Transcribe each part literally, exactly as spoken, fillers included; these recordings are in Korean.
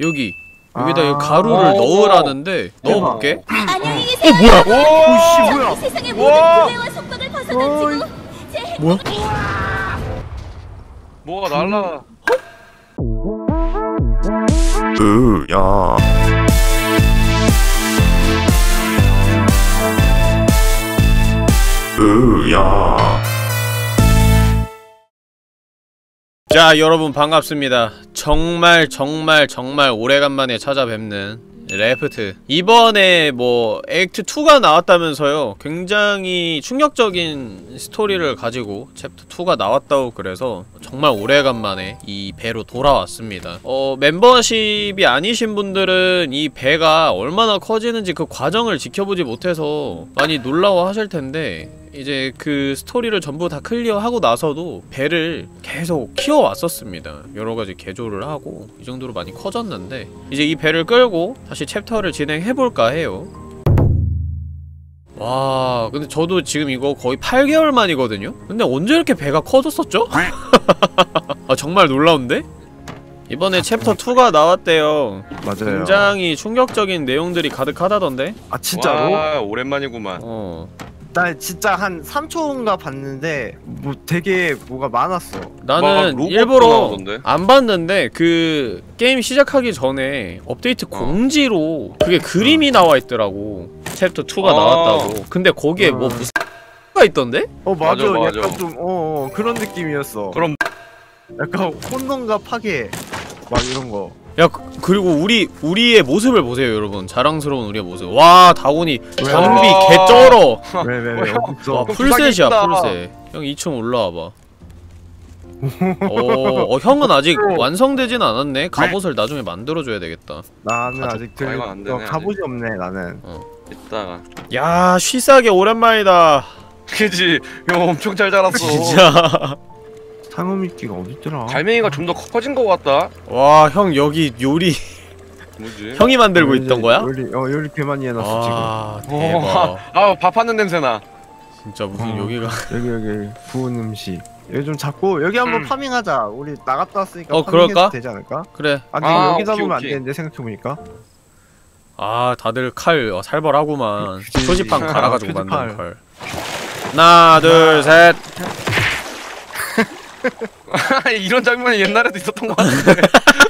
여기 여기다 아 가루를 넣으라는데 넣어볼게. 안녕히 계세요. 어 뭐야? 오씨 뭐야? 세상의 모든 구애와 속박을 벗어던지고 제 뭐야? 뭐가 날라? 으야. 으야. 자 여러분 반갑습니다. 정말 정말 정말 오래간만에 찾아뵙는 레프트. 이번에 뭐 액트 투가 나왔다면서요. 굉장히 충격적인 스토리를 가지고 챕터 투가 나왔다고 그래서 정말 오래간만에 이 배로 돌아왔습니다. 어 멤버십이 아니신 분들은 이 배가 얼마나 커지는지 그 과정을 지켜보지 못해서 많이 놀라워 하실텐데 이제 그 스토리를 전부 다 클리어하고 나서도 배를 계속 키워왔었습니다. 여러가지 개조를 하고 이 정도로 많이 커졌는데 이제 이 배를 끌고 다시 챕터를 진행해볼까 해요. 와 근데 저도 지금 이거 거의 팔 개월 만이거든요? 근데 언제 이렇게 배가 커졌었죠? 아 정말 놀라운데? 이번에 챕터 투가 나왔대요. 맞아요. 굉장히 충격적인 내용들이 가득하다던데? 아 진짜로? 와, 오랜만이구만. 어. 나 진짜 한 삼 초인가 봤는데 뭐 되게 뭐가 많았어. 나는 일부러 안 봤는데 그 게임 시작하기 전에 업데이트 어. 공지로 그게 그림이 나와 있더라고. 챕터 투가 아 나왔다고. 근데 거기에 음. 뭐 무슨 가 있던데? 어 맞아, 맞아, 맞아. 약간 좀 어, 어 그런 느낌이었어. 그럼 약간 혼돈과 파괴 막 이런 거. 야 그, 그리고 우리 우리의 모습을 보세요 여러분. 자랑스러운 우리의 모습. 와 다곤이 장비 개쩔어. 왜 왜 왜 없어. 와 풀셋이야 풀셋. 형 이 층 올라와봐. 어, 어 형은 아직 완성되진 않았네. 갑옷을 나중에 만들어줘야 되겠다. 나는 아직 들 아, 안 되네, 어, 갑옷이 없네 나는. 어. 이따가. 야 쉬싸게 오랜만이다. 그지? 형 엄청 잘 자랐어. 진짜. 상어미끼가 어딨더라? 갈매기가 좀 더 커진 것 같다. 와 형 여기 요리 뭐지? 형이 만들고 있던 거야? 요리 어 요리 개 많이 해놨어 아, 지금. 대박. 아 밥 하는 냄새나. 진짜 무슨 어, 여기가 여기 여기 구운 음식. 여기 좀 잡고 여기 한번 음. 파밍하자. 우리 나갔다 왔으니까 어, 파밍해도 그럴까? 되지 않을까? 그래. 아니 아, 여기 오케이, 잡으면 안 오케이. 되는데 생각해보니까. 아 다들 칼 어, 살벌하구만. 그치. 표지판 갈아가지고 표지판. 만든 칼. 하나 둘 셋. 이런 장면이 옛날에도 있었던 것 같은데.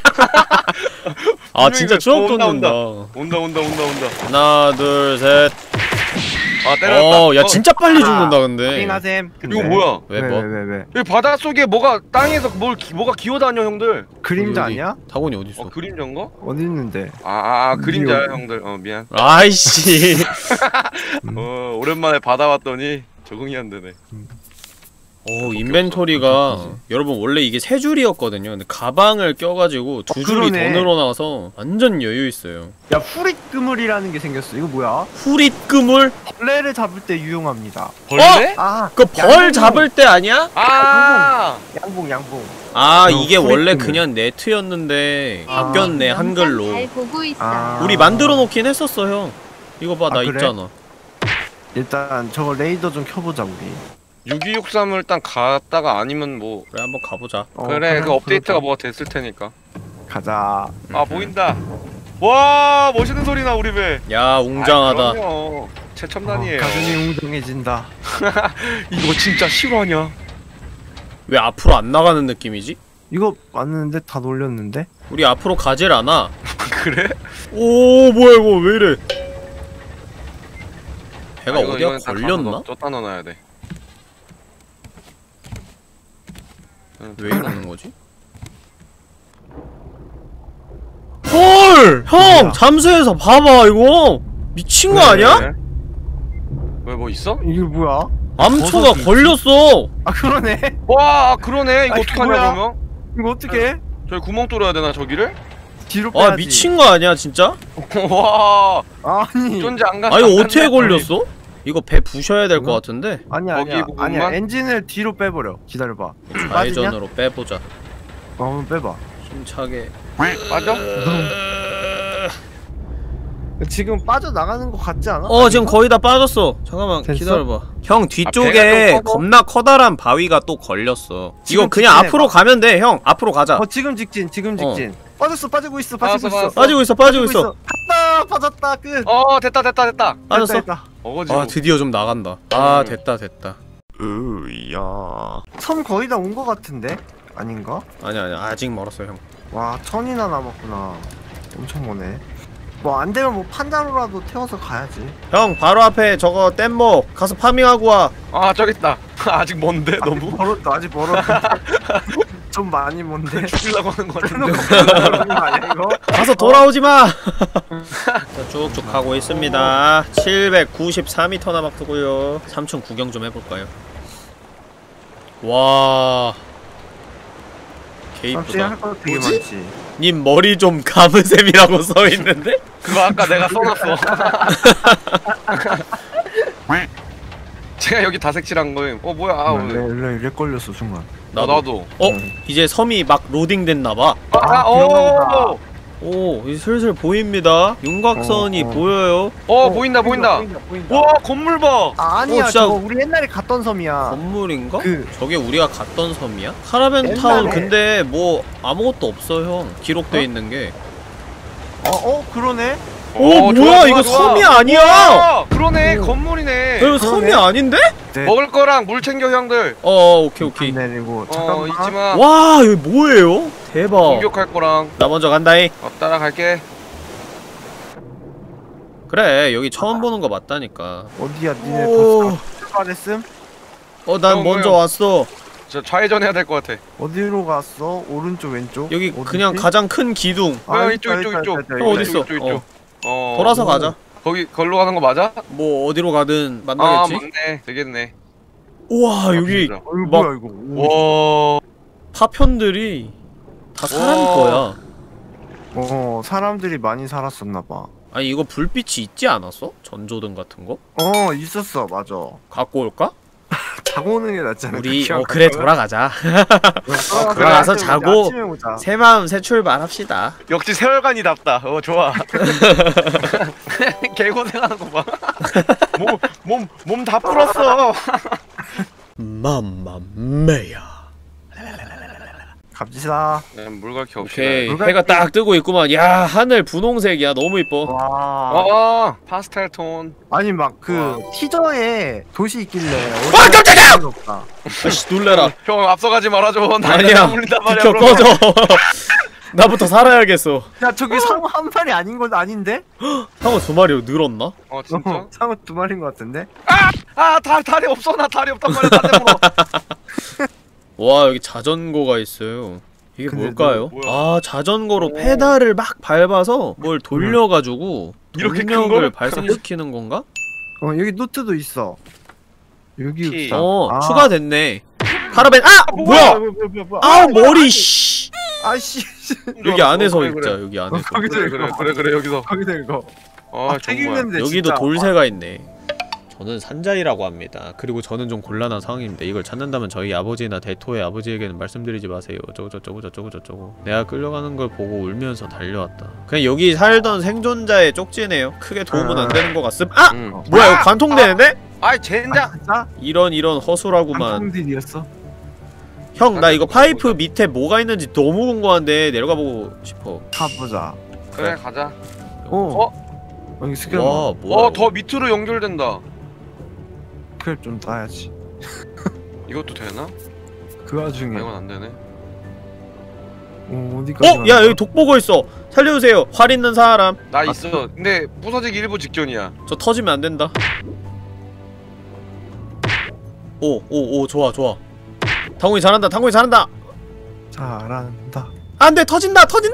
아 진짜 추억 온다, 돋는다. 온다 온다 온다 온다. 하나 둘 셋. 아 때렸다. 어, 야 어, 진짜 빨리 죽는다 근데. 파밍하셈. 이거 뭐야? 왜 뭐? 왜왜 왜? 여기 바다 속에 뭐가 땅에서 뭘 기, 뭐가 기어다녀 형들. 그림자 여기. 아니야? 다곤이 어디 있어? 어 그림자인가? 어디 있는데? 아, 아, 아 그림자야 여기. 형들. 어 미안. 아이씨. 어 오랜만에 바다 왔더니 적응이 안 되네. 오 인벤토리가 여러분 원래 이게 세 줄이었거든요. 근데 가방을 껴가지고 두 어, 줄이 그러네. 더 늘어나서 완전 여유 있어요. 야 후릿 그물이라는 게 생겼어. 이거 뭐야? 후릿 그물? 벌레를 잡을 때 유용합니다. 벌레? 아, 그 벌 양봉. 잡을 때 아니야? 아. 양봉 양봉. 아 어, 이게 후릿 원래 그물. 그냥 네트였는데 아. 바뀌었네 한글로. 잘 보고 있어요. 아. 우리 만들어 놓긴 했었어 형. 이거 봐 나 아, 그래? 있잖아. 일단 저거 레이더 좀 켜보자 우리. 육이육삼을 일단 갔다가 아니면 뭐 그래 한번 가보자. 어, 그래 그 업데이트가 그러자. 뭐가 됐을 테니까. 가자. 아 보인다. 와 멋있는 소리나 우리 배. 야 웅장하다. 아이, 그럼요. 최첨단이에요. 어, 가슴이 웅장해진다. 이거 진짜 실화냐? 왜 앞으로 안 나가는 느낌이지? 이거 맞는데 다 놀렸는데? 우리 앞으로 가질 않아. 그래? 오 뭐야 이거 왜 이래? 배가 아, 이거, 어디야 이거는 다 걸렸나? 가서 쫓다 넣어놔야 돼. 왜 이러는 거지? 헐! 형! 뭐야? 잠수해서 봐봐 이거! 미친 거 아니야? 왜 뭐 있어? 이게 뭐야? 암초가 버섯이 걸렸어! 아 그러네? 와 그러네. 이거 아니, 어떡하냐 뭐야? 그러면? 이거 어떻게? 저기 구멍 뚫어야 되나 저기를? 뒤로 빼야지. 아 미친 거 아니야 진짜? 와 아니 쫀지 안 가. 아 이거 어떻게 걸렸어? 이거 배 부셔야 될 것 같은데? 아니야 거기 아니야 부분만? 아니야 엔진을 뒤로 빼버려. 기다려봐. 빠지냐? 좌회전으로 빼보자. 어 한번 빼봐. 힘차게. 맞아? 지금 빠져나가는 거 같지 않아? 어 지금 거의 다 빠졌어. 잠깐만 됐어? 기다려봐. 형 배가 뒤쪽에 좀 커서? 겁나 커다란 바위가 또 걸렸어. 지금 이거 그냥 직진해 앞으로 봐. 가면 돼 형. 앞으로 가자. 어 지금 직진 지금 직진. 빠졌어 빠지고 있어 빠지고 빠졌어, 있어. 빠졌어. 빠지고 있어 빠지고 있어. 갔다 빠졌다 끝. 어 됐다 됐다 됐다. 빠졌어? 됐다, 됐다. 어거지. 아 드디어 좀 나간다. 아 됐다 됐다. 으야. 섬 거의 다 온 거 같은데? 아닌가? 아니야 아니야 아직 멀었어 형. 와 천이나 남았구나. 엄청 머네. 뭐 안되면 뭐 판자로라도 태워서 가야지. 형 바로 앞에 저거 뗏목 가서 파밍하고 와. 아 저기 있다. 아직 먼데 너무. 멀었다 아직 멀었는데. 좀 많이 먼데. 죽이려고 하는 거 같은데. 그런 거 아니야 이거? 가서 돌아오지 마. 자, 쭉쭉 가고 있습니다. 칠백구십사 미터 남았고요. 삼촌 구경 좀 해볼까요? 와. 개 삼촌이 이쁘다. 할거 되게 뭐지? 많지. 님 머리 좀 감으셈이라고 써 있는데? 그거 아까 내가 써놨어. 제가 여기 다 색칠한 거예요. 어 뭐야? 아, 렉, 렉, 렉 걸렸어 순간. 나 나도. 어? 응. 이제 섬이 막 로딩 됐나봐. 아, 아, 오. 그런가. 오, 이제 슬슬 보입니다. 윤곽선이 어, 어. 보여요. 어, 보인다 보인다. 보인다, 보인다. 와 건물 봐. 아, 아니야 어, 진짜- 저거 우리 옛날에 갔던 섬이야. 건물인가? 그 저게 우리가 갔던 섬이야? 카라벤타운 옛날에. 근데 뭐 아무것도 없어 형. 기록돼 어? 있는 게. 어, 어 그러네. 오 어, 뭐야 좋아, 이거 좋아, 섬이 좋아. 아니야! 우와, 그러네 오. 건물이네. 이거 섬이 그러네. 아닌데? 네. 먹을 거랑 물 챙겨 형들. 어 오케이 오케이. 내리고 어 잠깐만. 잊지 마. 와 여기 뭐예요? 대박. 공격할 거랑. 나 먼저 간다잉. 어, 따라갈게. 그래 여기 처음 보는 거 맞다니까. 어디야 니네 오. 벌써 출발했음? 어 난 형, 먼저 뭐야? 왔어. 저 좌회전 해야 될 것 같아. 어디로 갔어? 오른쪽 왼쪽? 여기 어디지? 그냥 가장 큰 기둥. 아, 어, 있다, 이쪽, 이쪽, 있다, 이쪽. 있다, 있다, 형 있다. 어딨어? 이쪽, 이쪽. 어. 어. 돌아서 가자. 거기 걸로 가는 거 맞아? 뭐 어디로 가든 아 만나겠지? 맞네. 되겠네. 우와 여기 갑시다. 어, 이거 막- 뭐야 이거? 오. 와. 파편들이 다 사람 와. 거야. 어 사람들이 많이 살았었나봐. 아니 이거 불빛이 있지 않았어? 전조등 같은 거? 어 있었어 맞아. 갖고 올까? 자고 오는 게 낫지 않을까? 우리 기왕 어 그래 갈 거면? 돌아가자. 어, 돌아가서 그래, 자고 아침에 오자. 새 마음 새 출발합시다. 역시 세월간이답다. 어 좋아. 개고생하는 거 봐. 몸몸 몸 다 풀었어. 맘마메야. 갑시다. 네, 물갈퀴 없이. 오케이 물갈퀴. 해가 딱 뜨고 있구만. 야 하늘 분홍색이야 너무 이뻐. 와. 어 파스텔 톤. 아니 막 그 티저에 도시 있길래. 아, 깜짝이야! 없다. 아씨 놀래라. 형 앞서가지 말아줘. 나 아니야 물린단 말이야. 비켜 그러면. 꺼져. 나부터 살아야겠어. 야 저기 상어 한 마리 아닌 건 아닌데? 상어 두 마리 늘었나? 어 진짜? 어, 상어 두 마리인 것 같은데? 아 다, 다리 없어. 나 다리 없단 말이야. 딴데 물어. 와 여기 자전거가 있어요. 이게 근데 뭘까요? 너 뭐야? 아 자전거로 페달을 막 밟아서 뭘 돌려가지고 이렇게 큰 동력을 걸? 발생시키는 건가? 어 여기 노트도 있어. 여기 키. 있다. 어 아. 추가됐네. 카라벤 아 뭐야? 뭐야 뭐야 뭐야. 아우 머리 씨. 아씨. 여기 안에서 그래, 있자 그래. 여기 안에서. 거기서 그래 그래 이거. 그래 그래 여기서. 거기서 이거. 아 아, 책 정말. 읽는데 여기도 진짜. 돌새가 있네. 저는 산자이라고 합니다. 그리고 저는 좀 곤란한 상황입니다. 이걸 찾는다면 저희 아버지나 대토의 아버지에게는 말씀드리지 마세요. 어쩌고 저쩌고 저쩌고 저쩌고. 내가 끌려가는 걸 보고 울면서 달려왔다. 그냥 여기 살던 생존자의 쪽지네요. 크게 도움은 안 되는 것 같음. 아! 응. 뭐야 이거 아! 관통되는데? 아이 아 젠장. 진짜? 이런 이런 허술하구만. 방송들이었어? 형 나 이거 파이프 밑에 뭐가 있는지 너무 궁금한데 내려가 보고 싶어. 가보자. 그래 가자. 어? 여기 스크랩. 와 뭐야 어 더 밑으로 연결된다. 스크랩 좀 따야지. 이것도 되나? 그 와중에. 아, 이건 안 되네. 어 어디까지? 어? 야 여기 독보고 있어. 살려주세요. 활 있는 사람. 나 있어. 근데 부서지기 일부 직전이야. 저 터지면 안 된다. 오, 오, 오, 좋아, 좋아. 당구이 잘한다, 당구이 잘한다! 잘한다. 안 돼, 터진다, 터진다!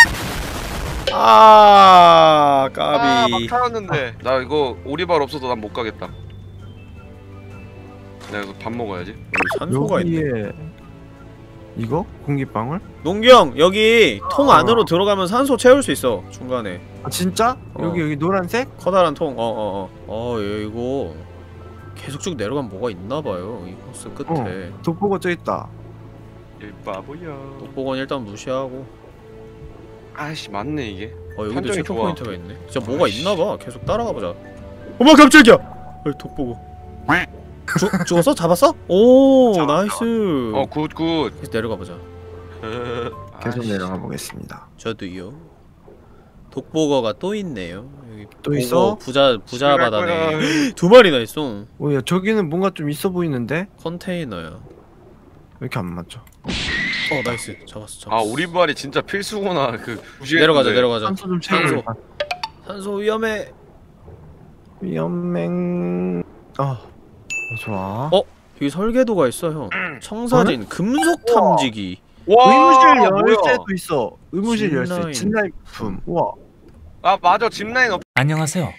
아, 까비. 아, 막 타였는데. 나 이거 오리발 없어서 난 못 가겠다. 내가 이거 밥 먹어야지. 여기 산소가 있네. 여기에 이거? 공기방울? 농경, 여기 통 어. 안으로 들어가면 산소 채울 수 있어, 중간에. 아 진짜? 어. 여기 여기 노란색? 커다란 통, 어, 어, 어. 어, 이거. 계속 쭉 내려가면 뭐가 있나봐요, 이 코스 끝에. 독보고 저 있다. 이 바보야. 독보건 일단 무시하고. 아이씨 맞네 이게. 어, 여기도 판정이 체크 좋아. 포인트가 있네. 진짜 뭐가 아이씨. 있나봐. 계속 따라가보자. 어머, 깜짝이야! 어이, 독보고. 죽, 죽었어? 잡았어? 오, 잡았다. 나이스. 어 굿 굿. 계속 내려가보자. 계속 내려가 보겠습니다. 저도요. 독보거가 또 있네요. 여기 또 보거 있어? 부자 부자 집에 갈 바다네. 거야. 두 마리나 있어. 오야 저기는 뭔가 좀 있어 보이는데? 컨테이너야. 왜 이렇게 안 맞죠? 어 나이스. 잡았어 잡았어. 아 오리발이 진짜 필수구나. 그 내려가자 내려가자. 산소 좀 산소. 채우고. 산소 위험해. 위험맹. 아 어, 좋아. 어? 여기 설계도가 있어 형. 청사진 금속 탐지기. 와 의무실 뭐야? 열쇠도 있어. 의무실 열쇠. 짚라인. 진라인 품. 우와. 아 맞아 짚라인 없. 안녕하세요.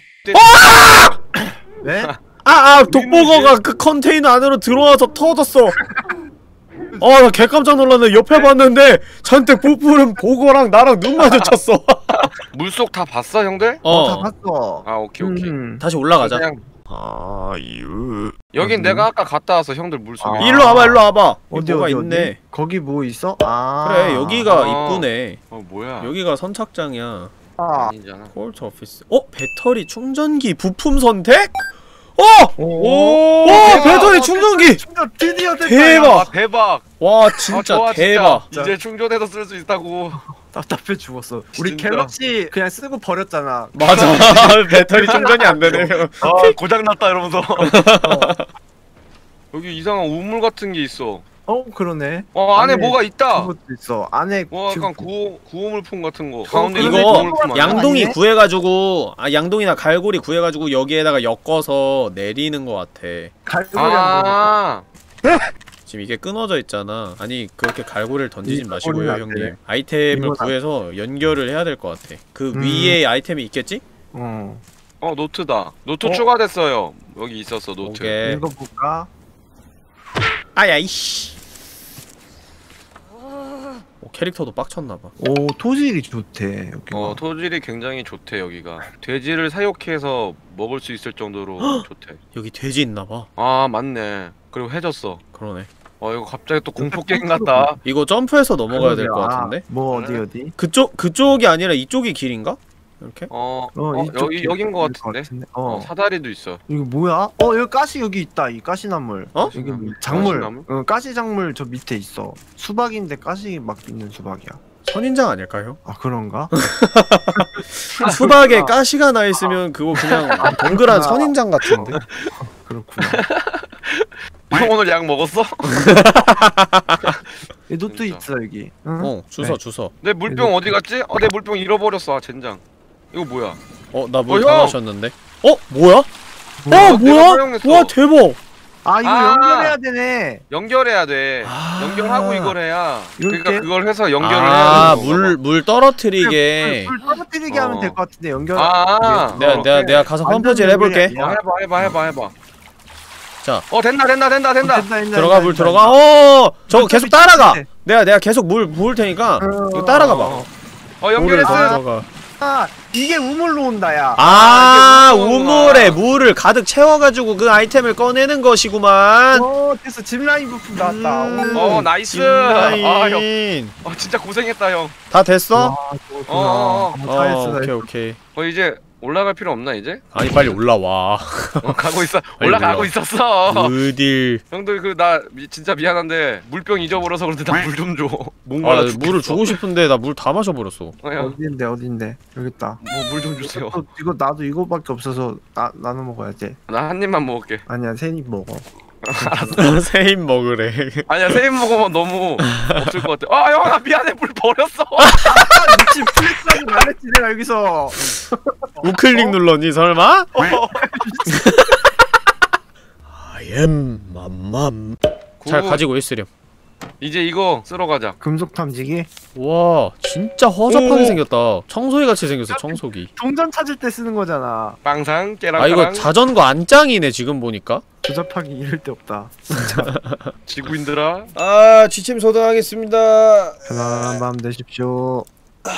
네? 아아 독보거가 그 컨테이너 안으로 들어와서 터졌어. 아 나 개깜짝 놀랐네. 옆에 봤는데 잔뜩 부푸는 보거랑 나랑 눈 마주쳤어. 물속 다 봤어 형들? 어, 어, 다 봤어. 아 오케이 오케이. 음. 다시 올라가자. 그냥 아유. 여긴 음. 내가 아까 갔다 와서 형들 물속에. 아. 일로 와봐 일로 와봐. 어디 뭐가 어디 있네. 어디? 거기 뭐 있어? 아. 그래 여기가 아. 이쁘네. 어 뭐야? 여기가 선착장이야. 아. 아니잖아. 콜트 오피스. 어? 배터리 충전기 부품 선택? 어! 오. 오! 배터리 충전기! 충전 드디어 됐다. 대박! 아 대박. 와 아, 진짜 좋아, 대박. 진짜. 이제 충전해서 쓸 수 있다고. 답답해 죽었어. 우리 진짜. 갤럭시 그냥 쓰고 버렸잖아. 맞아. 배터리 충전이 안 되네. 아 고장 났다 이러면서. 여기 이상한 우물 같은 게 있어. 어 그러네. 어 안에 안에 뭐가 있다. 그것도 있어. 안에 와 지금 약간 구호 구호물품 같은 거. 가운데 그러네. 있는 이거 구호물품 아니야? 양동이 아니네? 구해가지고 아 양동이나 갈고리 구해가지고 여기에다가 엮어서 내리는 것 같아. 갈고리 한 아. 지금 이게 끊어져 있잖아. 아니 그렇게 갈고리를 던지진 이 마시고요 갈고리는 안 형님. 되네. 아이템을 이건 안 구해서 연결을 해야 될 것 같아. 그 음. 위에 아이템이 있겠지? 어. 어 노트다. 노트 어? 추가됐어요. 여기 있었어 노트. 오케이. 읽어볼까? 아야 이씨. 어, 캐릭터도 빡쳤나봐. 오 토질이 좋대 여기가. 어 토질이 굉장히 좋대 여기가. 돼지를 사육해서 먹을 수 있을 정도로 좋대. 여기 돼지 있나봐. 아 맞네. 그리고 해졌어. 그러네. 어 이거 갑자기 또 공포 게임 같다. 이거 점프해서 넘어가야 될 것 아, 같은데? 뭐 어디 그래? 어디? 그쪽 그쪽이 아니라 이쪽이 길인가? 이렇게? 어, 어, 어 이쪽 여기 길 여긴 거 될 같은데. 어. 어 사다리도 있어. 이거 뭐야? 어 여기 가시 여기 있다. 이 가시나물. 어? 여기 뭐 작물. 가시나물? 어, 가시 작물 저 밑에 있어. 수박인데 가시 막 있는 수박이야. 선인장 아닐까요? 아 그런가? 수박에 가시가 나 있으면 그거 그냥 동그란 그렇구나. 선인장 같은데? 그렇구나. 형 오늘 약 먹었어? 이 노트 진짜. 있어 여기. 응? 어 주서 네. 주서. 내 물병 어디 갔지? 어 내 물병 잃어버렸어. 아 젠장. 이거 뭐야? 어 나 물 어, 다 형! 마셨는데? 어 뭐야? 뭐야? 어 내가 뭐야? 사용했어. 와 대박! 아 이거 아. 연결해야 되네. 연결해야 돼. 아. 연결하고 이걸 해야. 이렇게? 그러니까 그걸 해서 연결을 해야 아 되는 물 물 떨어뜨리게. 불 떨어뜨리게 어. 하면 될 것 같은데 연결. 아. 내가 어, 내가 그래. 내가 가서 완전 펌프질 해볼게. 연결이야. 어, 해봐 해봐 해봐 해봐. 자. 어 된다 된다 된다 된다. 된다, 된다, 들어가 된다, 물 된다, 들어가. 된다. 어 저거 계속 밑에, 따라가. 밑에. 내가 내가 계속 물 부을 테니까 어, 이거 따라가 봐. 어, 어 물을 연결했어. 가져가. 아 이게 우물로 온다 야. 아, 이게 우물이구나. 우물에 물을 가득 채워가지고 그 아이템을 꺼내는 것이구만. 어 됐어 짚라인 부품 나왔다. 음. 오. 어 나이스. 아 형. 짚라인. 어 진짜 고생했다 형. 다 됐어? 와, 좋았구나. 어, 어, 어, 다 했어, 다 오케이 했어. 오케이. 어 이제 올라갈 필요 없나 이제? 아니 빨리 올라와. 어, 가고 있어. 빨리 올라가고 올라와. 있었어. 어딜? 형들 그 나 진짜 미안한데 물병 잊어버려서 그런데 나 물 좀 줘. 아, 뭔가 나 물을 주고 싶은데 나 물 다 마셔버렸어. 어딘데 어딘데 여기 있다. 뭐물 좀 주세요. 또 이거 나도 이거밖에 없어서 나 나눠 먹어야지. 나 한 입만 먹을게. 아니야 세입 먹어. 세입 먹으래. 아니야 세 입 먹으면 너무 없을 것 같아. 아 형 나 미안해 물 버렸어. 미친 플렉스하지 말랬지 내가 여기서. 우클릭 눌렀니 설마? I am 맘맘. 잘 구. 가지고 있으렴. 이제 이거 쓰러 가자. 금속 탐지기. 와 진짜 허접하게 오. 생겼다. 청소기 같이 생겼어 청소기. 동전 찾을 때 쓰는 거잖아. 빵상 깨랑 아 이거 까랑 자전거 안짱이네 지금 보니까. 조잡하기 이럴 데 없다. 지구인들아. 아 지침 소등하겠습니다. 편안한 밤 되십시오.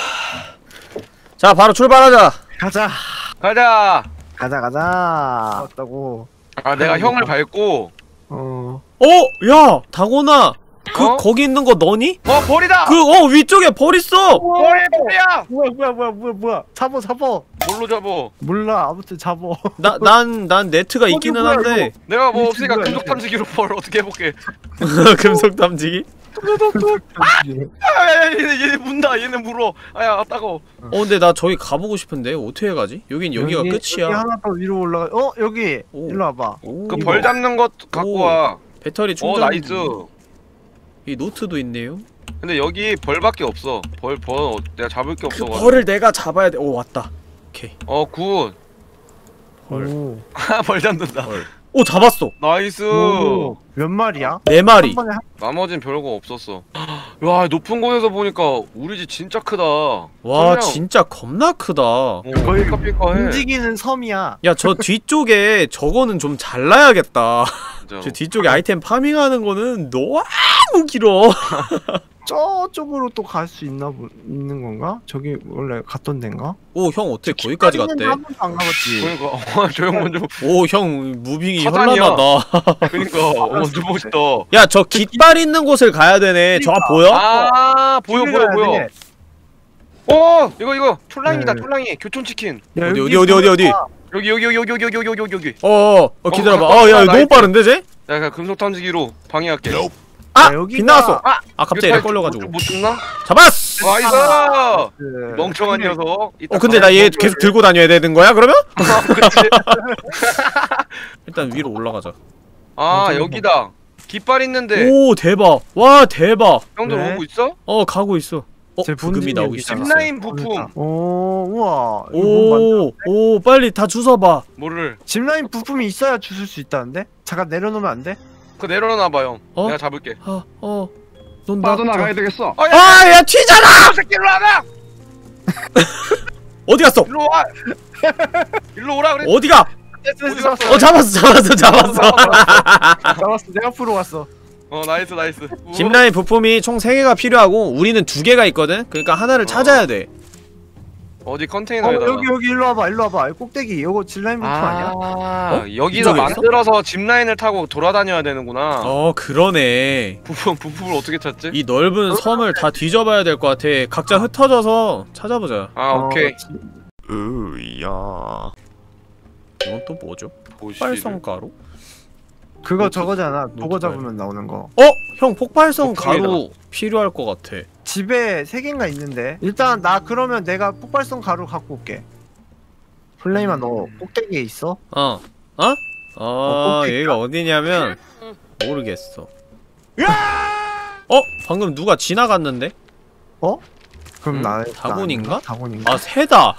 자 바로 출발하자. 가자. 가자. 가자 가자. 왔다고. 아 내가 형을 밟고. 어. 어? 야 다고나 그 어? 거기 있는 거 너니? 어 벌이다. 그 어 위쪽에 벌 있어. 벌이 벌이야. 뭐야 뭐야 뭐야 뭐야 뭐야. 잡어 잡어. 뭘로 잡어? 몰라 아무튼 잡어. 나 난 난 네트가 있기는 뭐야, 한데 내가 뭐 이게 없으니까 뭐야, 금속 이게. 탐지기로 벌 어떻게 해볼게. 금속 탐지기? 아, 얘네 얘네 문다. 얘네 물어. 아야 따가워. 어 근데 나 저기 가보고 싶은데 어떻게 가지? 여긴 여기가 여기, 끝이야. 여기 하나 더 위로 올라가. 어 여기 오. 일로 와봐. 오, 그 벌 잡는 것 갖고 오. 와. 배터리 어 충전. 나이스. 이 노트도 있네요. 근데 여기 벌밖에 없어. 벌 벌 내가 잡을 게 그 없어가지고. 벌을 내가 잡아야 돼. 오 왔다. 오케이. 어 굿. 벌. 오. 벌 잡는다. 벌. 오 잡았어. 나이스. 오. 몇 마리야? 네 마리. 한 번에 한... 나머진 별거 없었어. 와 높은 곳에서 보니까 우리 집 진짜 크다. 와 그냥- 진짜 겁나 크다. 어, 거의 삐까삐까해. 움직이는 섬이야. 야 저 뒤쪽에 저거는 좀 잘라야겠다. 진짜로. 저 뒤쪽에 아이템 파밍하는 거는 너무 길어. 저쪽으로 또 갈 수 있나 보, 있는 건가? 저기 원래 갔던 데인가? 오 형 어떻게 거기까지 갔대? 한 번도 안 가봤지. 그러니까 어, 저 형은 좀 오 형 무빙이 사단이야. 현란하다. 그러니까 어, 좀 멋있다. 야 저 깃발 있는 곳을 가야 되네. 저 보여? 아 보여 집에 보여 가야 보여. 돼. 어 이거 이거 촐랑이다 네. 촐랑이 교촌 치킨. 야, 어디, 여기 어디, 어디, 어디, 보니까 여기 여기 여기 여기 여기 여기 여기 여기. 어어 어, 기다려봐. 어, 어야 나이스. 너무 빠른데 쟤? 야 그냥 금속 탐지기로 방해할게. 아! 야, 여기가- 빗나갔어. 아! 아 갑자기 이거 렉 걸려가지고. 못, 못 죽나? 잡았어! 나이스! 그... 멍청한 녀석. 어 근데 나 얘 계속 들고 다녀야 되는 거야 그러면? 그치? 일단 위로 올라가자. 아 여기다. 깃발 있는데 오 대박. 와 대박. 형들 네. 오고 있어? 어 가고 있어. 어 제 부금이 본진이 나오기 여기잖아. 시작했어. 짚라인 부품. 오 우와. 이거 뭔 오, 오 빨리 다 주워봐. 뭐를? 짚라인 부품이 있어야 주술 수 있다는데? 잠깐 내려놓으면 안 돼? 그 내려놔봐 형. 어? 내가 잡을게. 아, 어. 논다. 빠져나가야 되겠어. 어, 야, 아, 야 튀잖아. 이 새끼 일로 와라! 어디 갔어? 일로 와! 일로 오라 그래. 어디가? 어디 갔어? 어 잡았어, 잡았어, 잡았어. 잡았어. 내가 프로 갔어. 어 나이스 나이스. 우와. 짚라인 부품이 총 세 개가 필요하고 우리는 두 개가 있거든. 그러니까 하나를 찾아야 돼. 어디 어, 컨테이너에다가. 여기 여기 일로 와봐. 일로 와봐. 여기 꼭대기. 이거 짚라인 부품 아... 니야 아, 어? 여기서 이쪽에 있어? 만들어서 짚라인을 타고 돌아다녀야 되는구나. 어, 그러네. 부품 부품을 어떻게 찾지? 이 넓은 섬을 다 뒤져봐야 될 것 같아. 각자 흩어져서 찾아보자. 아 오케이. 으야. 이건 또 뭐죠? 보시를. 폭발성 가루? 그거 저거잖아. 보고 노트북. 잡으면 나오는 거. 어? 형 폭발성 폭풍이다. 가루 필요할 것 같아. 집에 세 개인가 있는데. 일단 나 그러면 내가 폭발성 가루 갖고 올게. 플레이마 너 꼭대기에 있어? 어. 어? 어, 어, 여기가 어디냐면 모르겠어. 어? 방금 누가 지나갔는데? 어? 그럼 음, 나 다곤인가? 다곤인가? 아, 새다.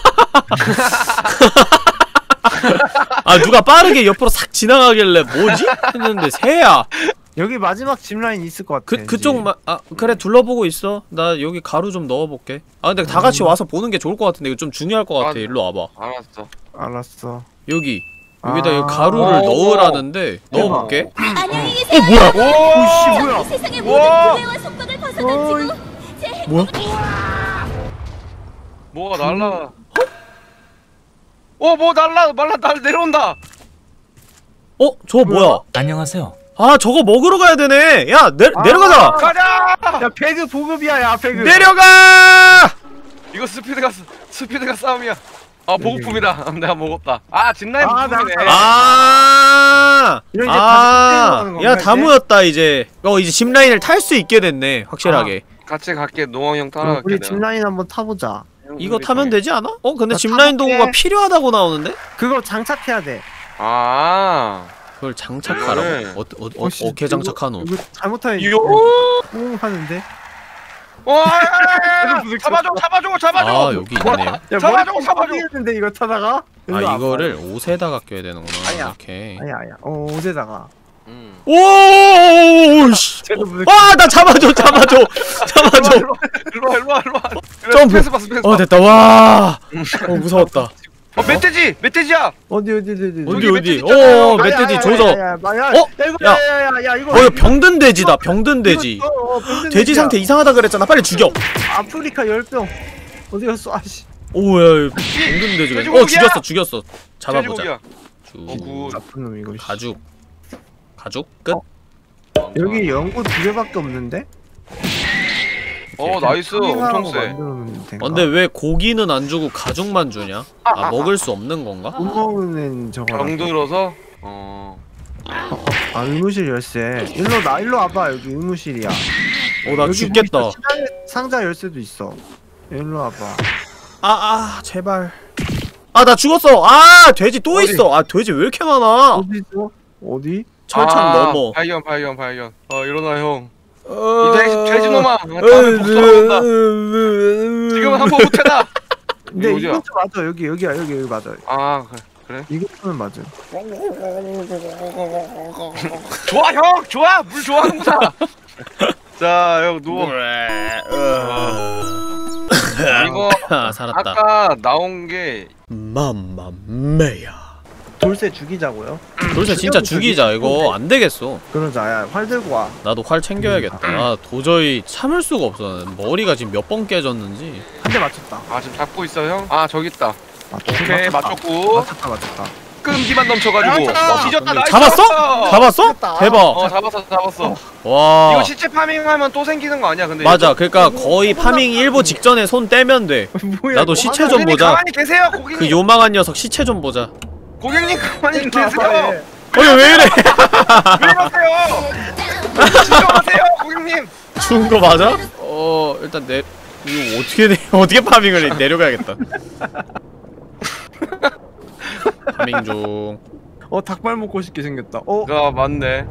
아, 누가 빠르게 옆으로 싹 지나가길래 뭐지? 했는데 새야. 여기 마지막 짚라인 있을 것 같아. 그 그쪽 마, 아 그래 둘러보고 있어. 나 여기 가루 좀 넣어볼게. 아 근데 다 같이 와서 보는 게 좋을 것 같은데 이거 좀 중요할 것 같아. 아, 일로 와봐. 알았어. 알았어. 여기 여기다 아. 이 가루를 오. 넣으라는데 넣어볼게. 안녕히 계세요. 어 뭐야? 오씨 뭐야? 세상의 우와. 모든 구애와 속박을 벗어던지고 제 뭐야? 뭐가 날라. 어, 뭐 날라, 말라, 날 내려온다. 어 저거 뭐야? 안녕하세요. 아 저거 먹으러 가야 되네. 야 내, 아. 내려가자. 가자. 야 배그 보급이야 야 배그. 내려가. 이거 스피드가 스- 스피드가 싸움이야. 아 보급품이다. 내가 먹었다. 아 진라인 아, 부품이네. 나- 아, 이런 이제 아, 가죽 때리는 야 건가, 다 이제? 모였다 이제. 어 이제 짚라인을 탈 수 있게 됐네 확실하게. 같이 갈게. 노왕 형 그럼 따라갈게. 우리 내가. 짚라인 한번 타보자. 이거 타면 되지 않아? 어 근데 나 짚라인 타볼게. 도구가 필요하다고 나오는데? 그거 장착해야 돼. 아. 그걸 장착하라고? 네. 어, 어, 어, 어, 씨, 어떻게 장착하노? 이거, 이거 잘못하면 이거. 뽕 하는데. 와. 잡아줘, 잡아줘, 잡아줘. 아 여기 있네요. 야 잡아줘, 머리 잡아줘. 했는데 이거 타다가. 아 일로 이거를 옷에다가 껴야 되는구나. 아니야. 이렇게. 와봐. 아야 아야. 어 옷에다가. 음. 오씨. 쟤도 무슨. 와나 잡아줘 잡아줘 잡아줘. 일로 와, 일로 와, 일로 와. 그래, 점프. 스페이스 바, 스페이스 바. 어 됐다 와. 어 무서웠다. 어 멧돼지, 멧돼지야. 어디 어디 어디 어디. 어디 여기 어디? 멧돼지 있잖아요. 어 멧돼지 조져. 야야야. 어? 이거 야. 야야야 이거. 어 이거 병든 돼지다 병든 돼지. 이거, 어, 어, 병든 돼지 돼지야. 상태 이상하다 그랬잖아. 빨리 죽여. 아프리카 열병. 어디 갔어? 아씨. 오야 병든 돼지가. 어 돼지고기야. 죽였어 죽였어. 잡아보자. 돼지고기야. 주. 어 굿. 나쁜 놈 이거. 가죽. 가죽 끝. 어? 여기 연구 두 개밖에 없는데? 어 나이스. 엄청 세. 어, 근데 왜 고기는 안 주고 가죽만 주냐? 아 먹을 수 없는 건가? 못 먹는 저거. 병들어서. 어. 아 의무실 열쇠. 일로 나 일로 와봐 여기 의무실이야. 어, 나 여기 죽겠다. 뭐 있어, 시장에 상자 열쇠도 있어. 일로 와봐. 아, 아, 제발. 아, 나 죽었어. 아, 돼지 또 어디? 있어. 아, 돼지 왜 이렇게 많아? 어디 있어? 어디? 철창 아, 넘어. 발견 발견 발견. 어 일어나 형. 어... 이 돼지 돼지놈아. 다음에 복수하러 온다. 지금은 한번 못해다. 근데 어디야? 이것도 맞아. 여기 여기야 여기 여기 맞아. 아 그래. 이것도는 맞아. 좋아 형 좋아 물 좋아하는구나. 자 형 누워. 이거 아, 살았다. 아까 나온 게 맘마메야. 돌쇠 죽이자고요. 돌쇠 진짜 죽이자. 이거 안 되겠어. 그러자. 야, 활 들고 와. 나도 활 챙겨야겠다. 아, 도저히 참을 수가 없어. 나는. 머리가 지금 몇 번 깨졌는지. 한 대 맞췄다. 아 지금 잡고 있어 형. 아 저기 있다. 맞췄다. 오케이 맞췄다. 맞췄고 맞췄다 맞췄다. 끈기만 넘쳐가지고. 맞췄다. 어, 뒤졌다 나이스. 잡았어? 잡았어? 됐다. 대박. 어 잡았어 잡았어. 와. 이거 시체 파밍하면 또 생기는 거 아니야 근데? 맞아. 그러니까 거의 파밍 일보 직전에 손 떼면 돼. 뭐야? 나도 이거? 시체 좀 고객님 보자. 가만히 계세요 고객님. 그 요망한 녀석 시체 좀 보자. 고객님 가만히 아, 계세요. 예. 어이, 왜 이래? 왜 이러세요? 진정하세요 고객님. 죽은 거 맞아? 어, 일단 내 이거 어떻게 내 어떻게 파밍을 해? 내려가야겠다. 파밍 중. 어 닭발 먹고 싶게 생겼다. 어? 아 맞네.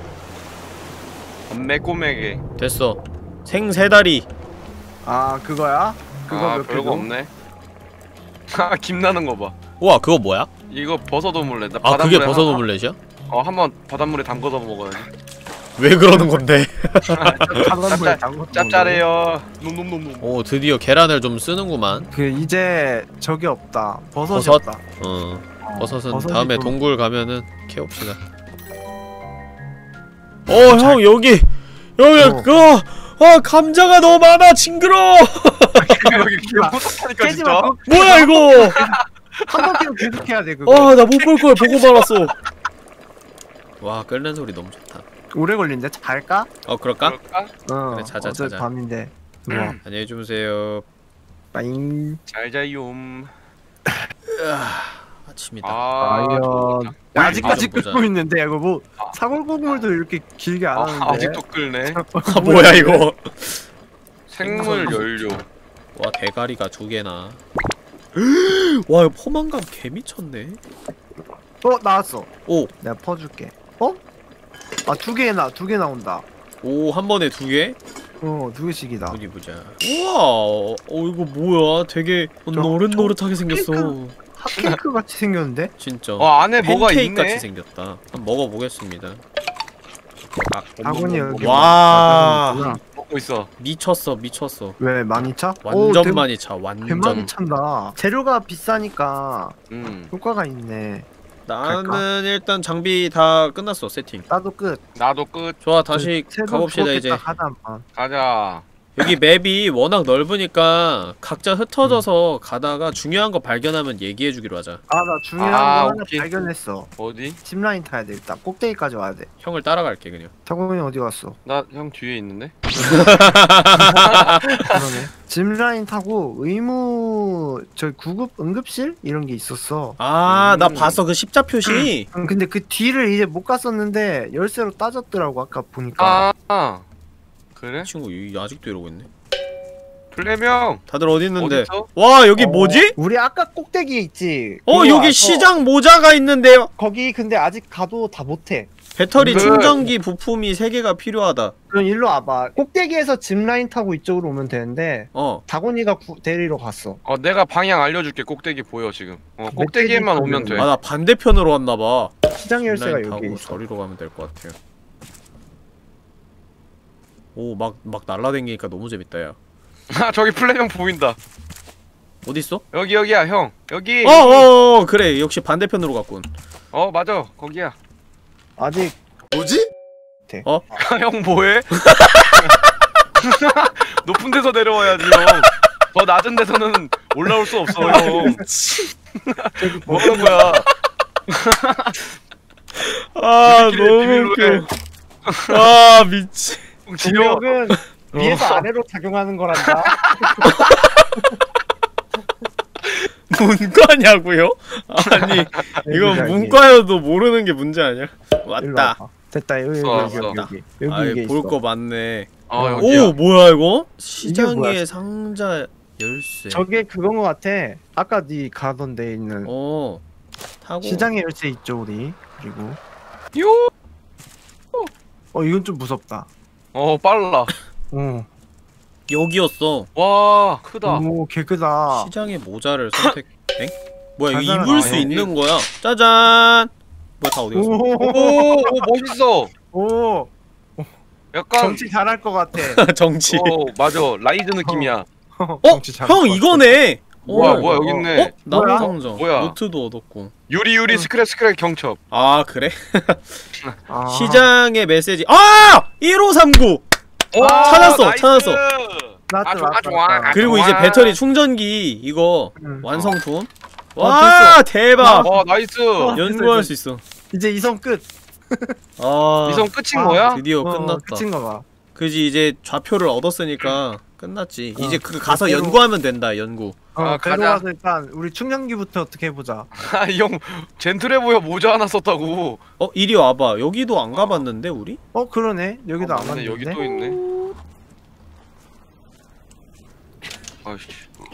매꼬매게. 됐어. 생세다리. 아 그거야? 그거 아 몇 별거 개고? 없네. 아 김 나는 거 봐. 우와, 그거 뭐야? 이거 버섯 오믈렛. 나 아, 그게 바닷물에 버섯 한- 오믈렛이야? 어 한번 바닷물에 담궈서 먹어야지. 왜 그러는 건데? 바닷물에 담궈서 짭짤해요. 놈놈놈놈. 오, 드디어 계란을 좀 쓰는구만. 그 이제 저게 없다. 버섯이 버섯? 없다. 어. 어, 버섯은 버섯이 다음에 좀- 동굴 가면은 캐옵시다. 어, 형 여기 여기 어. 그거 아, 감자가 너무 많아. 징그러. 여기 기억하니까 깨지 마. 진짜. 그거 뭐야 이거? 한 바퀴로 계속 해야 돼 그거. 아, 나 못 볼 거야. 보고 말았어. 와, 끓는 소리 너무 좋다. 오래 걸린대. 잘까? 어, 그럴까? 그럴까? 어. 그래, 자자, 어제 자자. 밤인데. 우와. 안녕히 주무세요. 빠잉. 잘 자요옴. 아침이다. 아, 과연. 좋다. 아직까지 좀 보자. 끓고 있는데 야, 이거 뭐 아. 사골국물도 이렇게 길게 안 아, 하는데. 아직도 끓네. 아, 뭐야 이거? 생물 연료. 와, 대가리가 두 개나. 와, 이거 포만감 개 미쳤네. 어 나왔어. 오, 내가 퍼줄게. 어? 아 두 개나 두 개 나온다. 오, 한 번에 두 개? 어 두 개씩이다. 어디 보자. 우와, 어, 이거 뭐야? 되게 노릇노릇하게 생겼어. 핫케이크 같이 생겼는데? 진짜. 어 안에 뭐가 팬케이크 있네. 같이 생겼다. 한번 먹어보겠습니다. 아군이 여기. 와. 와. 먹고 있어. 미쳤어, 미쳤어. 왜 많이 차? 완전 오, 대- 많이 차, 개 많이 완전. 찬다. 재료가 비싸니까 음. 효과가 있네. 나는 갈까? 일단 장비 다 끝났어, 세팅. 나도 끝. 나도 끝. 좋아, 다시 새로 가봅시다 부엌에 이제. 딱 하다 한번. 가자. 여기 맵이 워낙 넓으니까 각자 흩어져서 가다가 중요한 거 발견하면 얘기해주기로 하자. 아 나 중요한 아, 거 하나 오케이. 발견했어. 어디? 짚라인 타야 돼 일단. 꼭대기까지 와야 돼. 형을 따라갈게 그냥. 타고이 어디 갔어? 나 형 뒤에 있는데. 그러네. 짚라인 타고 의무 저기 구급 응급실 이런 게 있었어. 아, 나 음. 봤어 그 십자 표시. 음, 근데 그 뒤를 이제 못 갔었는데 열쇠로 따졌더라고 아까 보니까. 아. 그래? 이 친구 이- 아직도 이러고 있네. 플레명. 다들 어디 있는데? 어딨어? 와, 여기 어, 뭐지? 우리 아까 꼭대기에 있지. 어, 그거 여기 와서 시장 모자가 있는데요. 거기 근데 아직 가도 다 못해. 배터리 그- 충전기 부품이 세 개가 필요하다. 그럼 일로 와봐. 꼭대기에서 짚라인 타고 이쪽으로 오면 되는데 어. 다곤이가 구, 데리러 갔어. 어 내가 방향 알려줄게. 꼭대기 보여 지금. 어 꼭대기에만 오면 돼. 아, 나 반대편으로 왔나봐. 시장 열쇠가 라인 여기 타고 있어. 저리로 가면 될 것 같아요. 오, 막, 막 날라다니니까 너무 재밌다, 야. 아 저기 플레명 보인다. 어딨어? 여기 여기야 형. 여기. 어, 어, 어, 그래. 역시 반대편으로 갔군. 어 맞아 거기야. 아직 형 뭐해? 높은 데서 내려와야지 형. 더 낮은 데서는 올라올 수 없어 형. 뭐 하는 거야? 아, 우리끼리 너무 비밀로 해. 웃겨. 아, 미치. 지려. 동력은 위에서 아래로 작용하는 거란다. 문과냐고요? 아니, 이건 여기가 문과여도 모르는 게 문제 아니야? 일로 왔다. 와봐. 됐다 여기 여기 왔어, 여기 여기 왔어. 여기 여기 아이, 이게 볼 있어. 거 많네. 아 여기야. 오 뭐야 이거? 뭐야? 시장의 상자 열쇠. 저게 그건 것 같아. 아까 네 가던 데 있는 어 타고. 시장의 열쇠 있죠 우리. 그리고 요. 어 이건 좀 무섭다. 어 빨라. 어. 여기였어. 와 크다. 오 개크다. 시장의 모자를 선택. 엥? 뭐야 이거 가자. 입을 아, 수 여기. 있는 거야? 짜잔. 뭐야 다 어디 갔어? 오, 오. 오 멋있어. 오. 약간 정치 잘할 것 같아. 정치. 어 맞아 라이드 느낌이야. 어? 정치 잘할 형 것 같아. 이거네. 뭐야 어. 뭐야 여기 있네. 어? 나무 뭐야? 상자. 뭐야? 노트도 얻었고. 유리 유리 스크랩 스크랩 경첩. 아 그래? 아. 시장의 메시지. 아! 일오삼구. 와, 찾았어, 나이스! 찾았어. 나왔다, 아, 좋아, 나왔다, 좋아. 나왔다. 그리고 이제 좋아. 배터리 충전기 이거 응. 완성품. 어, 와 대박. 와 나이스. 어. 연구할 됐어, 수 있어. 이제 이성 끝. 아 이성 끝인 아, 거야? 드디어 어, 끝났다. 끝인가 봐. 그지 이제 좌표를 얻었으니까 끝났지. 어. 이제 그 가서 배로- 연구하면 된다. 연구. 어, 아, 배로 가자. 가서 일단 우리 충전기부터 어떻게 해보자. 아이 형 젠틀해 보여 모자 하나 썼다고. 어 이리 와봐. 여기도 안 가봤는데 우리? 어 그러네. 여기도 어, 안 맞네, 왔는데. 여기 또 있네. 아이씨.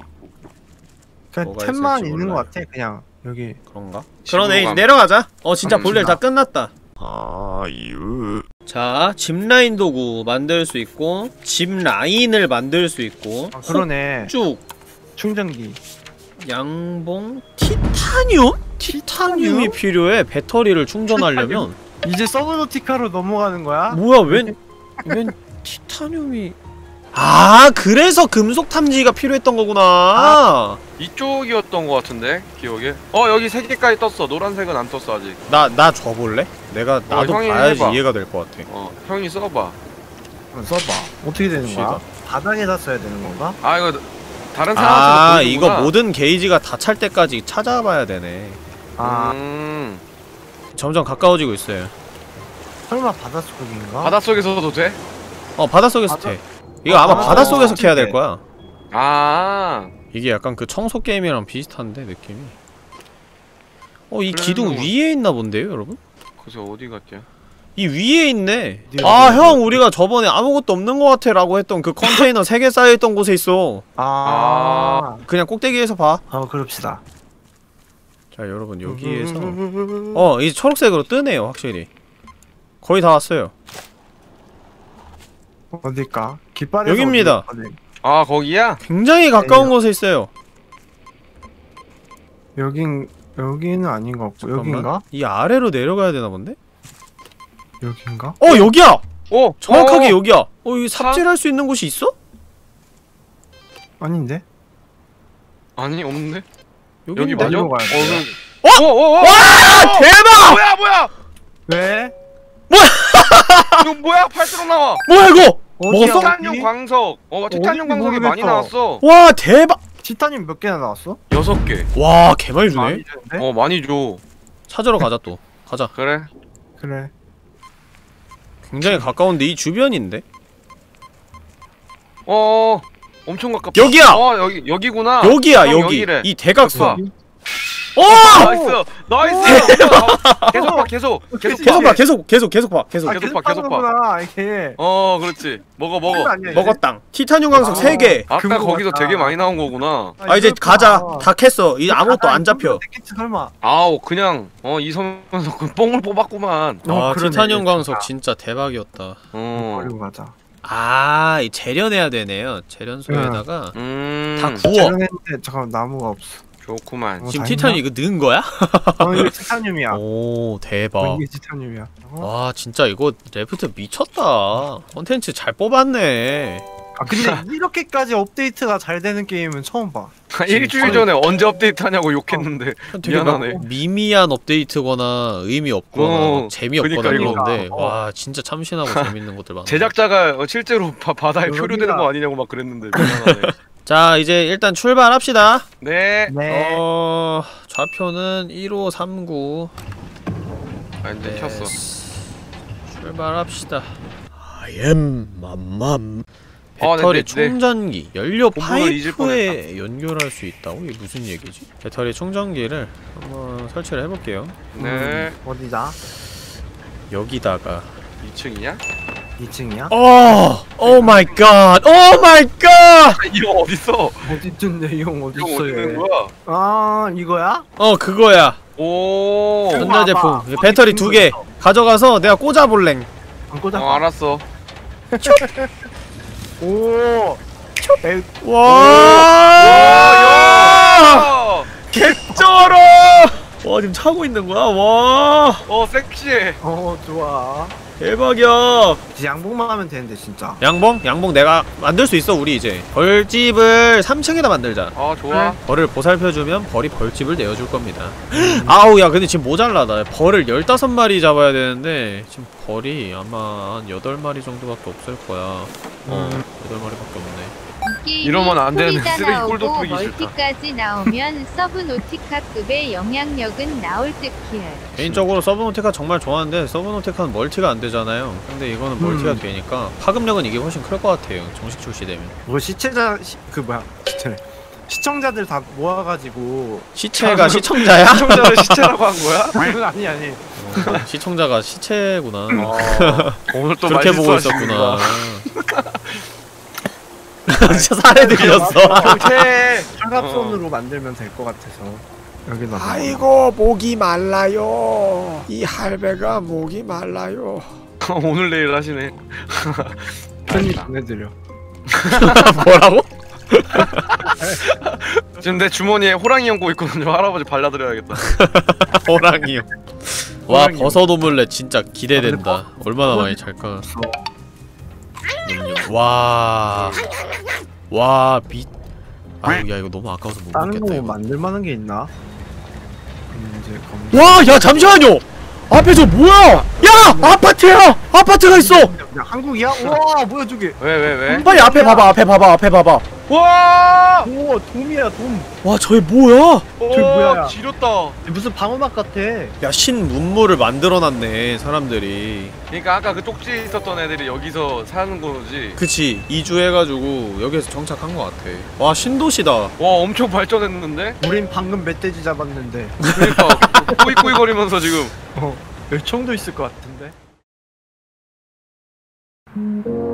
그냥 뭐가 템만 있을지 있는 것 몰라요. 같아. 그냥 여기. 그런가? 집으로 그러네 이제 가면- 내려가자. 어 진짜 음, 볼일 다 집이다. 끝났다. 아유. 자 짚라인 도구 만들 수 있고 짚라인을 만들 수 있고 아, 그러네. 쭉 충전기. 양봉 티타늄? 티타늄이 필요해. 배터리를 충전하려면. 이제 서브노티카로 넘어가는 거야? 뭐야 웬 웬 티타늄이 아 그래서 금속 탐지기가 필요했던 거구나. 이쪽이었던 것 같은데 기억에. 어 여기 세 개까지 떴어. 노란색은 안 떴어 아직. 나 나 줘볼래? 내가 나도 형이 봐야지 해봐. 이해가 될 것 같아. 어 형이 써봐. 한번 써봐. 어떻게 되는 거야? 바닥에다 써야 되는 건가? 아 이거 다른 아 사람한테 이거 모든 게이지가 다 찰 때까지 찾아봐야 되네. 아 음. 점점 가까워지고 있어요. 설마 바닷속인가? 바닷속에서도 돼? 어 바닷속에서 바다- 돼. 이거 아마 바다- 바닷속에서 캐야 될 돼. 거야. 아. 이게 약간 그 청소 게임이랑 비슷한데 느낌이. 어 이 그래, 기둥 뭐. 위에 있나 본데요 여러분? 그래서 어디 갔냐? 이 위에 있네. 어디, 아 어디, 형 어디? 우리가 저번에 아무것도 없는 것 같아 라고 했던 그 컨테이너 세 개 쌓여있던 곳에 있어. 아, 그냥 꼭대기에서 봐. 어 그럽시다. 자 여러분 여기에서 음. 어 이제 초록색으로 뜨네요 확실히. 거의 다 왔어요. 어딜까? 깃발에서 여기입니다. 어디- 아 거기야? 굉장히 가까운 네. 곳에 있어요. 여긴 여기는 아닌 것 같고 잠깐만. 여긴가? 이 아래로 내려가야 되나 본데? 여긴가? 어 여기야! 오 정확하게 어. 여기야. 어 여기 삽질할 수 있는 곳이 있어? 아닌데? 아니 없는데? 여기 여기 있는데? 맞아? 어디로 가야 돼? 어? 오오오! 와 대박! 뭐야 뭐야! 왜? 이거 뭐야? 팔수록 나와! 뭐야 이거? 어디야, 먹었어? 티타늄 어디? 광석! 어 티타늄 어딘지 광석이 많이 모르겠어. 나왔어. 와 대박! 티타늄 몇 개나 나왔어? 여섯 개. 와 개많이 주네. 많이 주는데? 어 많이 줘. 찾으러 가자 또. 가자. 그래. 그래. 굉장히 가까운데 이 주변인데? 어 엄청 가깝다. 여기야! 어 여기 여기구나. 여기야 형, 여기. 여기래. 이 대각선. 오! 나이스 나이스. 계속 봐 계속 계속 계속 봐. 봐 계속 계속 계속 봐 계속. 아, 계속 계속 봐, 계속 봐. 파는구나, 이게. 어 그렇지. 먹어 먹어. 그거 아니야, 이제? 먹었당. 티타늄 광석 아. 세 개. 아까 그거 거기서 같다. 되게 많이 나온 거구나. 아 이제 이렇구나. 가자. 다 캤어. 이제 아무것도 안 잡혀. 데키트 설마. 아우 그냥 어 이성면서 그 뽕을 뽑았구만. 어, 아 그러네. 티타늄 광석 진짜. 진짜 대박이었다. 어. 버리고 가자. 아, 이 재련해야 되네요. 재련소에다가 음. 다 구워. 재련했는데 잠깐만 나무가 없어. 좋구만. 어, 지금 다 티타늄 있나? 이거 넣은 거야? 어 이게 티타늄이야. 오, 어, 대박. 이게 티타늄이야. 어? 와, 진짜 이거 레프트 미쳤다. 콘텐츠 잘 뽑았네. 아 근데 이렇게까지 업데이트가 잘 되는 게임은 처음 봐. 일주일 전에 언제 업데이트하냐고 욕했는데 되게 막 미안하네. 미미한 업데이트거나 의미 없거나 어, 막 재미없거나 그러니까 이거. 그런데 어. 와, 진짜 참신하고 재밌는 것들 많아. 제작자가 어, 실제로 바, 바다에 여기가- 표류되는 거 아니냐고 막 그랬는데 미안하네. 자, 이제 일단 출발합시다. 네. 네. 어, 좌표는 일오삼구. 아 이제 네. 켰어. 출발합시다. I am 맘맘. 어, 배터리 네, 네, 네. 충전기 연료 본문을 잊을 파이프에 연결할 수 있다고? 이게 무슨 얘기지? 배터리 충전기를 한번 설치를 해볼게요. 네. 어디다? 여기다가 이 층이냐? 이 층이야? 어, 오 마이 갓, 오 마이 갓. 이거 어딨어? 어디 있던데 이 형 어디 이거 있어 어디 있는 얘? 거야? 아 이거야? 어, 그거야. 오. 전- 전자제품. 봐봐. 배터리 두 개 가져가서 내가 꽂아볼랭. 안 꽂아. 어 알았어. 오. 에이, 와, 와, 야! 개쩔어. 와, 지금 차고 있는 거야? 와, 어 섹시해. 어 좋아. 대박이야. 이제 양복만 하면 되는데 진짜. 양봉? 양봉 내가 만들 수 있어. 우리 이제 벌집을 삼 층에다 만들자. 아 좋아. 벌을 보살펴주면 벌이 벌집을 내어줄 겁니다. 아우, 야, 근데 지금 모자라. 나 벌을 열다섯 마리 잡아야 되는데 지금 벌이 아마 한 여덟 마리 정도밖에 없을 거야. 어, 음. 여덟 마리밖에 없네. 이러면 안 되는 쓰레기 꼴도 뿌리기 싫다. 멀티까지 나오면 서브노티카급의 영향력은 나올 듯해요. 개인적으로 서브노티카 정말 좋아하는데 서브노티카는 멀티가 안 되잖아요. 근데 이거는 멀티가 음. 되니까 파급력은 이게 훨씬 클 것 같아요. 정식 출시되면. 뭐 시체자 시, 그 뭐야 시체 시청자들 다 모아가지고 시체가 시청자야? 시청자를 시체라고 한 거야? 아니 아니 어, 시청자가 시체구나. 어, 오늘 또 그렇게 보고 말실수하시는구나. 있었구나. 진짜 살해 들렸어. 체 사각선으로 만들면 될 것 같아서 여기다. 아이고 목이 말라요. 이 할배가 목이 말라요. 오늘 내일 하시네. 편히 보내드려. 뭐라고? 지금 내 주머니에 호랑이 연고 있거든요. 할아버지 발라드려야겠다. 호랑이요. 와, 호랑이요. 버섯 오믈렛 진짜 기대된다. 얼마나 많이 잘까. 와, 와, 미. 아유, 야, 이거 너무 아까워서 못 다른 먹겠다. 거 이거. 만들만한 게 있나? 음, 이제 검. 와, 야, 잠시만요. 앞에 저 뭐야? 야, 아파트야. 아파트가 있어. 야, 한국이야? 우와 뭐야 저게? 왜 왜 왜? 빨리 앞에 봐봐. 앞에 봐봐. 앞에 봐봐. 와! 오 돔이야 돔. 와, 저게 뭐야? 저기 뭐야? 지렸다. 무슨 방어막 같아. 야, 신문물을 만들어놨네 사람들이. 그러니까 아까 그 쪽지에 있었던 애들이 여기서 사는 거지. 그치, 이주해가지고 여기에서 정착한 것 같아. 와, 신도시다. 와 엄청 발전했는데? 우린 방금 멧돼지 잡았는데. 그러니까 꼬이꼬이거리면서 지금. 어, 열총도 있을 것 같은데.